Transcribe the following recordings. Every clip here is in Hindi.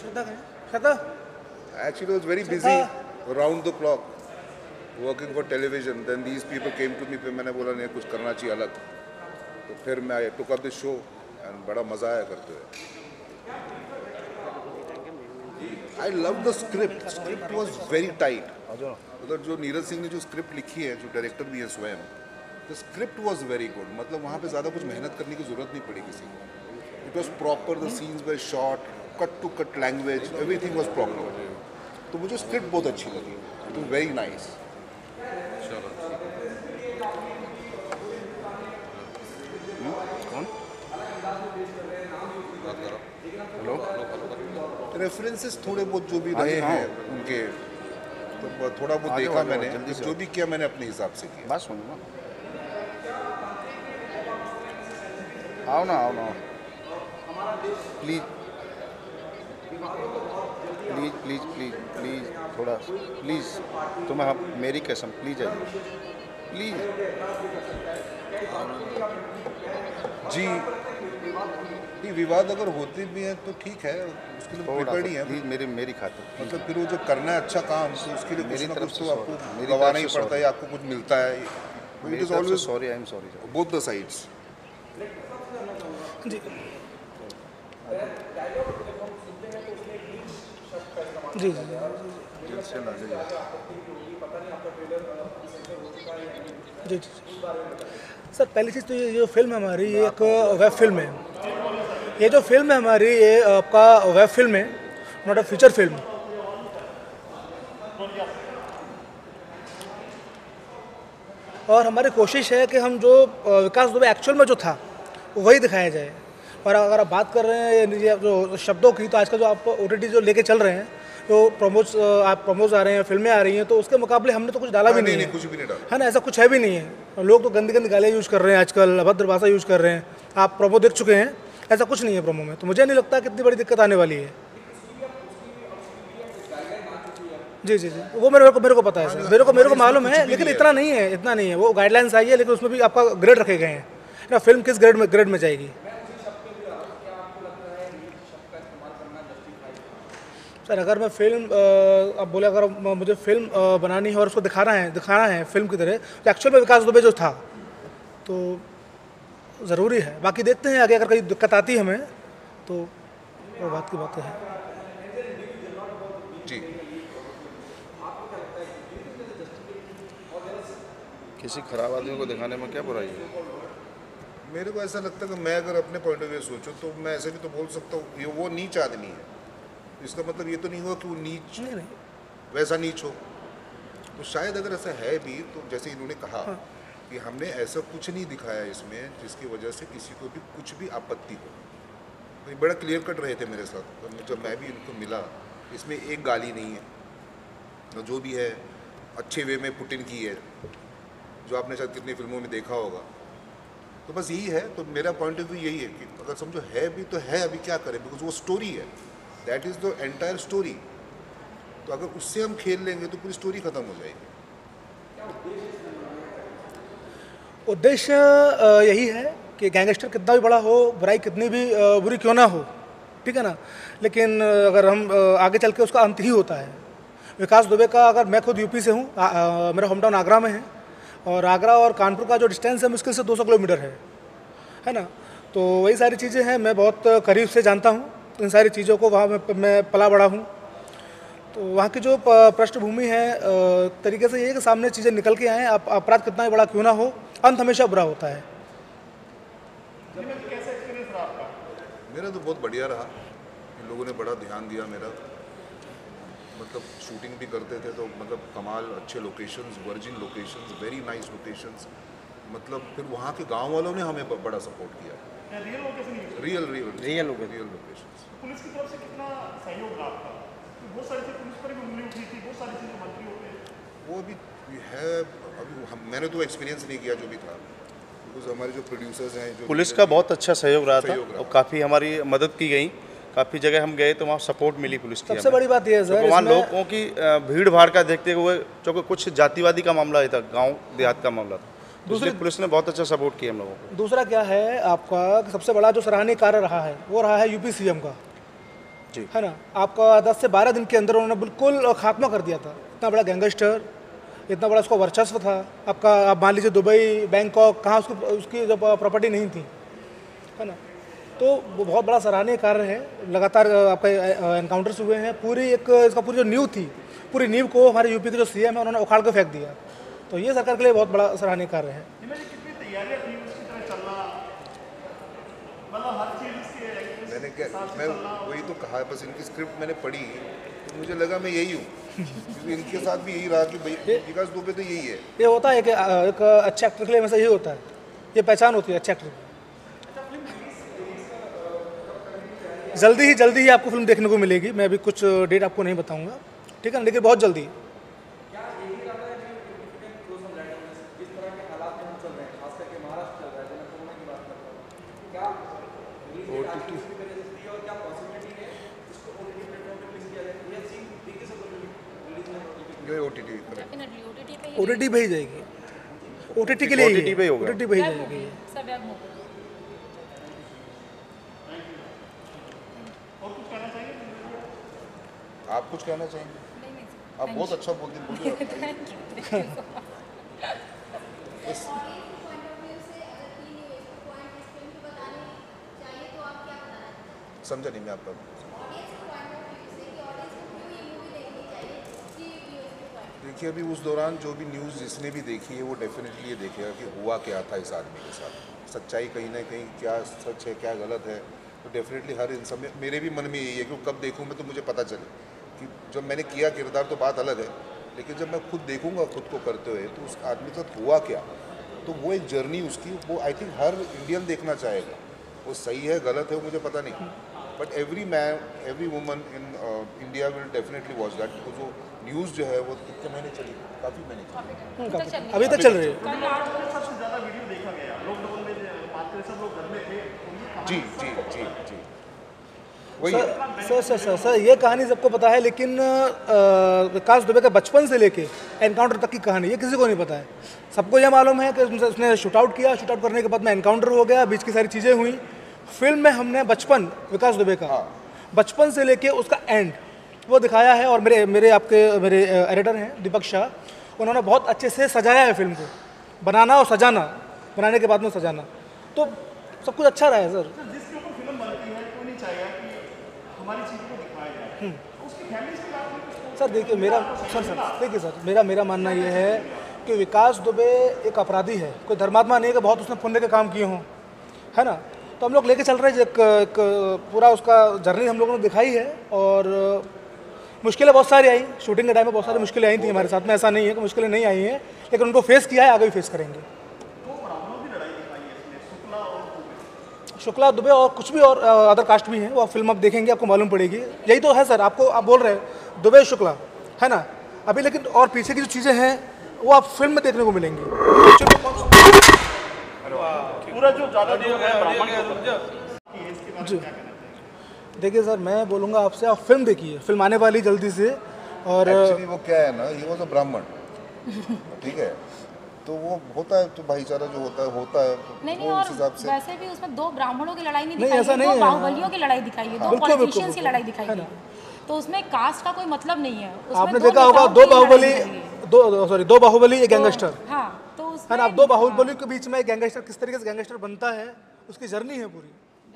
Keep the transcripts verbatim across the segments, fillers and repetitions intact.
Actually, I was very busy around the clock working for television. Then these people came to me. फिर मैंने बोला नहीं कुछ करना चाहिए अलग. तो फिर मैं I took up the show and बड़ा मजा आया करते हुए. I love the script. Script was very tight. मतलब जो नीरज सिंह ने जो स्क्रिप्ट लिखी है, जो डायरेक्टर भी है स्वयं, the script was very good. मतलब वहाँ पे ज़्यादा कुछ मेहनत करने की ज़रूरत नहीं पड़ी किसी को. It was proper. The scenes were short, cut to cut language. Everything was proper. तो मुझे स्क्रिप्ट बहुत अच्छी लगी. It was very nice. Hello references थोड़े बहुत जो भी रहे हैं उनके तो थोड़ा बहुत देखा मैंने जो भी किया मैंने अपने हिसाब से किया बस सुनो आओ ना आओ ना please please please please please थोड़ा प्लीज तुम्हें मेरी कसम प्लीज आइए प्लीज जी ये विवाद अगर होते भी हैं तो ठीक है उसके लिए प्रिपेयर्ड ही है प्लीज मेरी मेरी खातिर मतलब फिर वो जो करना है अच्छा काम तो उसके लिए मेरी तरफ से आपको गवाना ही पड़ता है आपको कुछ मिलता है it is always sorry I am sorry both the sides जी जी जी जी सर पहली चीज़ तो ये जो फिल्म है हमारी ये एक वेब फिल्म है ये जो फिल्म है हमारी ये आपका वेब फिल्म है नॉट अ फीचर फिल्म और हमारी कोशिश है कि हम जो विकास दुबे एक्चुअल में जो था वही दिखाया जाए और अगर आप बात कर रहे हैं ये जो शब्दों की तो आजकल जो आप ओ टी टी जो लेके चल रहे हैं तो प्रोमोज आप प्रोमोज आ रहे हैं फिल्में आ रही हैं तो उसके मुकाबले हमने तो कुछ डाला भी नहीं, नहीं है कुछ भी नहीं डाला है ना ऐसा कुछ है भी नहीं है लोग तो गंदी गंदी गालियाँ यूज़ कर रहे हैं आजकल अभद्र भाषा यूज़ कर रहे हैं आप प्रोमो देख चुके हैं ऐसा कुछ नहीं है प्रोमो में तो मुझे नहीं लगता कितनी बड़ी दिक्कत आने वाली है जी जी जी वो मेरे को मेरे को पता है सर मेरे को मेरे को मालूम है लेकिन इतना नहीं है इतना नहीं है वो गाइडलाइंस आई है लेकिन उसमें भी आपका ग्रेड रखे गए हैं ना फिल्म किस ग्रेड में ग्रेड में जाएगी सर अगर मैं फिल्म अब बोले अगर मुझे फिल्म बनानी है और उसको दिखाना है दिखाना है फिल्म की तरह तो एक्चुअल में विकास दुबे जो था तो ज़रूरी है बाकी देखते हैं आगे अगर कोई दिक्कत आती है हमें तो वो बात की बात है जी किसी खराब आदमी को दिखाने में क्या बुराई है मेरे को ऐसा लगता है कि मैं अगर अपने पॉइंट ऑफ व्यू सोचूं तो मैं ऐसे भी तो बोल सकता हूँ ये वो नीच आदमी है इसका मतलब ये तो नहीं हुआ कि वो नीच नहीं नहीं वैसा नीच हो तो शायद अगर ऐसा है भी तो जैसे इन्होंने कहा हाँ। कि हमने ऐसा कुछ नहीं दिखाया इसमें जिसकी वजह से किसी को भी कुछ भी आपत्ति हो तो बड़ा क्लियर कट रहे थे मेरे साथ तो जब मैं भी इनको मिला इसमें एक गाली नहीं है जो भी है अच्छे वे में पुट इन की है जो आपने शायद कितनी फिल्मों में देखा होगा तो बस यही है तो मेरा पॉइंट ऑफ व्यू यही है कि अगर समझो है भी तो है अभी क्या करें बिकॉज वो स्टोरी है that is the entire story तो अगर उससे हम खेल लेंगे तो पूरी स्टोरी ख़त्म हो जाएगी उद्देश्य यही है कि गैंगस्टर कितना भी बड़ा हो बुराई कितनी भी बुरी क्यों ना हो ठीक है ना लेकिन अगर हम आगे चल के उसका अंत ही होता है विकास दुबे का अगर मैं खुद यूपी से हूँ मेरा होम टाउन आगरा में है और आगरा और कानपुर का जो डिस्टेंस है मुश्किल से दो सौ किलोमीटर है है ना तो वही सारी चीज़ें हैं मैं बहुत करीब से जानता हूँ इन सारी चीज़ों को वहाँ मैं, मैं पला बड़ा हूँ तो वहाँ की जो पृष्ठभूमि है तरीके से ये कि सामने चीज़ें निकल के आएँ आप अपराध कितना ही बड़ा क्यों ना हो अंत हमेशा बुरा होता है मेरा तो बहुत बढ़िया रहा इन लोगों ने बड़ा ध्यान दिया मेरा मतलब शूटिंग भी करते थे तो मतलब कमाल अच्छे locations virgin locations very nice locations मतलब फिर वहाँ के गांव वालों ने हमें बड़ा सपोर्ट किया real location real real real real locations police की तरफ से कितना सहयोग रहा आपका बहुत सारी चीज़ पुलिस पर भी उंगली उठी थी बहुत सारी चीज़ें मंत्री होते वो अभी है अभी हम मैंने तो एक्सपीरियंस नहीं किया जो भी था बिकॉज हमारे जो प्रोड्यूसर्स हैं जो पुलिस का बहुत अच्छा सहयोग रहा था और काफ़ी हमारी मदद की गई काफ़ी जगह हम गए तो वहाँ सपोर्ट मिली पुलिस की सबसे बड़ी बात यह है सर वहाँ लोगों की भीड़ भाड़ का देखते हुए चूँकि कुछ जातिवादी का मामला था गांव देहात का मामला था दूसरी पुलिस ने बहुत अच्छा सपोर्ट किया हम लोगों को दूसरा क्या है आपका सबसे बड़ा जो सराहनीय कार्य रहा है वो रहा है यूपी सीएम का जी। है ना, आपका दस से बारह दिन के अंदर उन्होंने बिल्कुल खात्मा कर दिया था। इतना बड़ा गैंगस्टर, इतना बड़ा उसका वर्चस्व था। आपका आप मान लीजिए दुबई, बैंकॉक, कहाँ उसकी उसकी जब प्रॉपर्टी नहीं थी, है ना, तो वो बहुत बड़ा सराहनीय कार्य है। लगातार आपका एनकाउंटर्स हुए हैं। पूरी एक इसका पूरी जो नींव थी, पूरी नींव को हमारे यूपी के जो सीएम है उन्होंने उखाड़ के फेंक दिया। तो ये सरकार के लिए बहुत बड़ा सराहनीय कार्य है। कितनी तैयारियां थी उसकी तरह चलना, मतलब हर चीज इसके मैंने क्या मैं वही तो कहा, बस इनकी स्क्रिप्ट मैंने पढ़ी तो मुझे लगा मैं यही हूँ, क्योंकि इनके साथ भी यही रहा कि भाई विकास दुबे तो यही है। ये होता है कि एक अच्छे एक्टर के लिए हमेशा यही होता है, ये पहचान होती है अच्छे एक्टर की। जल्दी ही जल्दी ही आपको फिल्म देखने को मिलेगी। मैं अभी कुछ डेट आपको नहीं बताऊंगा, ठीक है ना, लेकिन बहुत जल्दी। ओटीटी पे ही जाएगी, ओटीटी के लिए ही ओटीटी पे ही होगा। ओटीटी पे ही जाएगी। आप कुछ कहना चाहेंगे? आप बहुत अच्छा बोलते बोलिए। समझा नहीं मैं आपका। देखिए अभी उस दौरान जो भी न्यूज़ जिसने भी देखी है वो डेफिनेटली ये देखेगा कि हुआ क्या था इस आदमी के साथ, सच्चाई कहीं ना कहीं क्या सच है क्या गलत है। तो डेफिनेटली हर इंसान में, मेरे भी मन में यही है कि कब देखूँ मैं तो मुझे पता चले कि जब मैंने किया किरदार तो बात अलग है, लेकिन जब मैं खुद देखूंगा खुद को करते हुए तो उस आदमी के साथ हुआ क्या, तो वो एक जर्नी उसकी, वो आई थिंक हर इंडियन देखना चाहेगा। वो सही है गलत है वो मुझे पता नहीं, but every man every woman in India will definitely watch that. जो न्यूज़ जो है वो कितने महीने चली, काफ़ी महीने चली, अभी तक चल रही है। सबसे ज्यादा वीडियो देखा गया लॉकडाउन में, बात करें सब लोग घर में थे। जी जी जी जी वही है। सर सर सर सर ये कहानी सबको पता है, लेकिन विकास दुबे का बचपन से लेके एनकाउंटर तक की कहानी ये किसी को नहीं पता है। सबको ये मालूम है कि उसने शूट आउट किया, शूट आउट करने के बाद में एनकाउंटर हो गया, बीच की सारी चीज़ें हुई। फिल्म में हमने बचपन विकास दुबे का, बचपन से लेके उसका एंड वो दिखाया है। और मेरे मेरे आपके मेरे एडिटर हैं दीपक शाह, उन्होंने बहुत अच्छे से सजाया है फिल्म को, बनाना और सजाना, बनाने के बाद में सजाना, तो सब कुछ अच्छा रहा है सर। जिसके ऊपर फिल्म बनती है कोई नहीं चाहेगा कि हमारी चीज़ को दिखाया जाए, उसकी फैमिली से बात नहीं। सर देखिए मेरा सर सर देखिए सर मेरा मेरा मानना ये है कि विकास दुबे एक अपराधी है, कोई धर्मात्मा नहीं है कि बहुत उसने पुण्य के काम किए हों, है ना। तो हम लोग लेके चल रहे हैं, एक, एक पूरा उसका जर्नी हम लोगों ने दिखाई है। और मुश्किलें बहुत सारी आई, शूटिंग के टाइम में बहुत सारी मुश्किलें आई थी हमारे साथ में, ऐसा नहीं है कि मुश्किलें नहीं आई हैं, लेकिन उनको फेस किया है, आगे भी फेस करेंगे। शुक्ला दुबे और कुछ भी और अदर कास्ट भी हैं, वो आप फिल्म आप देखेंगे आपको मालूम पड़ेगी। यही तो है सर, आपको आप बोल रहे हैं दुबे शुक्ला, है ना अभी, लेकिन और पीछे की जो चीज़ें हैं वो आप फिल्म में देखने को मिलेंगी। पूरा जो ज़्यादा जी देखिए सर, मैं बोलूँगा आपसे आप फिल्म देखिए, फिल्म आने वाली जल्दी से। और एक्चुअली वो क्या है ना, ये वो तो ब्राह्मण ठीक है, तो वो होता है तो भाईचारा जो होता है होता है तो नहीं नहीं, वो और उस हिसाब से। वैसे भी उसमें दो ब्राह्मणों की लड़ाई नहीं नहीं, दिखाई ऐसा गई, नहीं दो है। बाहुबलियों की लड़ाई दिखाई है, दो बिल्कुल, पॉलिटिशियंस की बिल्कुल, लड़ाई दिखाई है ना। गई। तो उसमें कास्ट का कोई मतलब नहीं है। उसमें आपने दो देखा होगा नेताओं दो की लड़ाई बाहुबली, दिखाई गई है। दो सॉरी दो बाहुबली एक तो- गैंगस्टर, हाँ, तो है उसमें ना। अब दो बाहुबली के बीच में एक गैंगस्टर किस तरीके से गैंगस्टर बनता है, उसकी जर्नी है पूरी।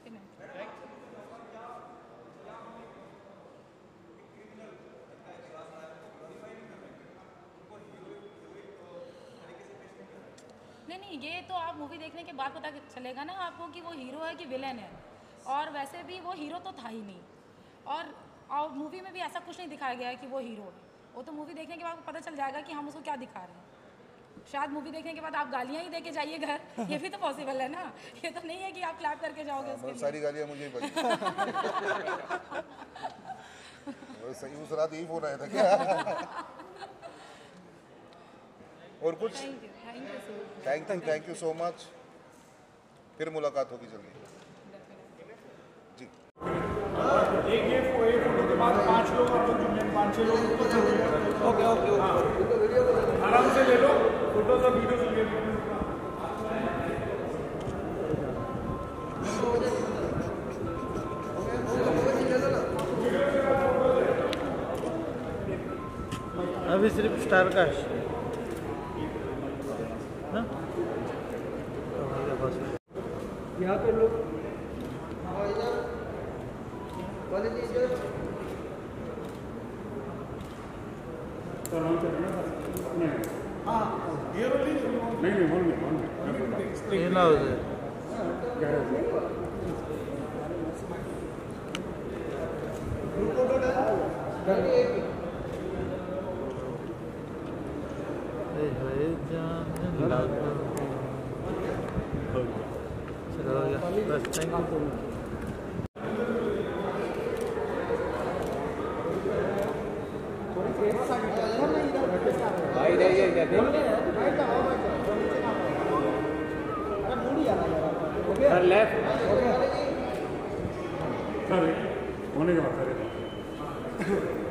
नहीं नहीं, ये तो आप मूवी देखने के बाद पता चलेगा ना आपको कि वो हीरो है कि विलेन है। और वैसे भी वो हीरो तो था ही नहीं, और और मूवी में भी ऐसा कुछ नहीं दिखाया गया है कि वो हीरो है। वो तो मूवी देखने के बाद पता चल जाएगा कि हम उसको क्या दिखा रहे हैं। शायद मूवी देखने के बाद आप गालियाँ ही दे के जाइए घर, ये भी तो पॉसिबल है ना। ये तो नहीं है कि आप क्लैप करके जाओगे उसके बहुत लिए। सारी गालियाँ मुझे ही बजी। वो सही उस रात यही फोन आया था क्या? और कुछ? Thank you thank you so much. Thank you thank you so much. फिर मुलाकात होगी जल्दी जी। एक ये फोटो के बाद पांच लोग आप लोग जुड़े, पाँच छः लोग ओके ओके आराम से ले लो फोटोज और वीडियोज ले लो। ये अभी सिर्फ स्टार का है हाँ? यहाँ पे लोग नहीं नहीं बोल नहीं ये ना हो जाए ए है जान लगा चलो हो गया बस थैंक यू लेफ्ट होने के बाद